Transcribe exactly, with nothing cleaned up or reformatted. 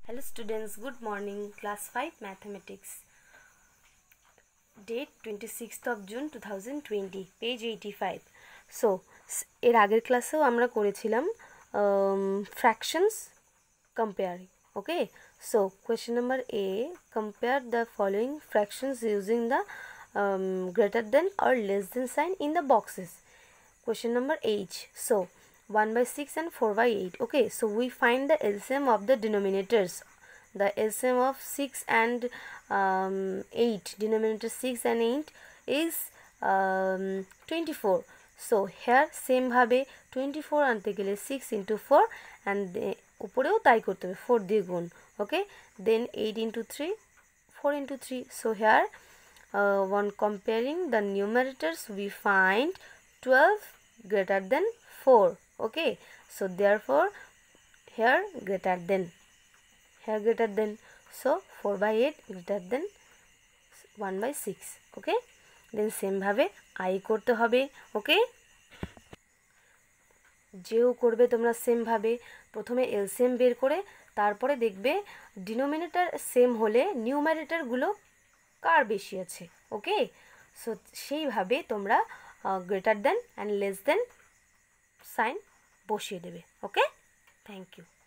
Hello students, good morning. Class five Mathematics. Date twenty-sixth of June two thousand twenty. Page eighty-five. So, এর আগের ক্লাসেও আমরা করেছিলাম fractions comparing. Okay? So, question number A, compare the following fractions using the um, greater than or less than sign in the boxes. Question number H. So, one by six and four by eight. Okay, so we find the L C M of the denominators. The L C M of six and um, eight, denominator six and eight is um, twenty-four. So here same bhabe twenty-four ante gele six into four and uporeo tai korte hobe four diye gun. Okay, then eight into three, four into three. So here uh, when comparing the numerators we find twelve greater than four. Okay, so therefore here greater than, here greater than, so four by eight greater than one by six. Okay, then same bhabe I korte hobe. Okay, যেও করবে তোমরা same ভাবে প্রথমে LCM বের করে তারপরে দেখবে denominator same হলে নিউমারেটরগুলো কার বেশি আছে। ওকে, সো সেইভাবে তোমরা greater than and less than sign বসিয়ে দেবে। Okay, thank you.